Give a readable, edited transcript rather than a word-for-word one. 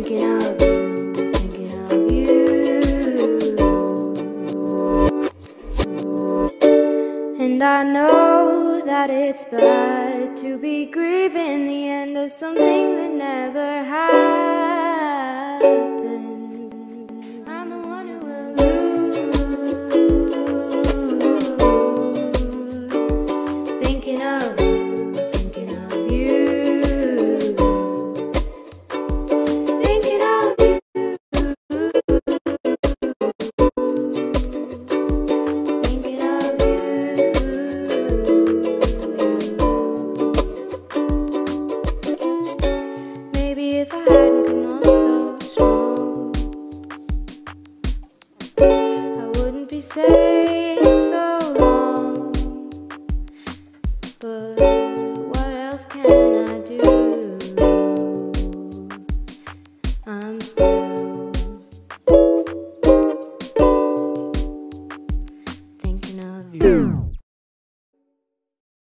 thinking of you, thinking of you. And I know that it's bad to be grieving the end of something that never happened. I'm the one who will lose, thinking of you, thinking of you, thinking of you, thinking of you. Maybe if I hadn't come on so strong, I wouldn't be saying so long. But what else can I do? I'm still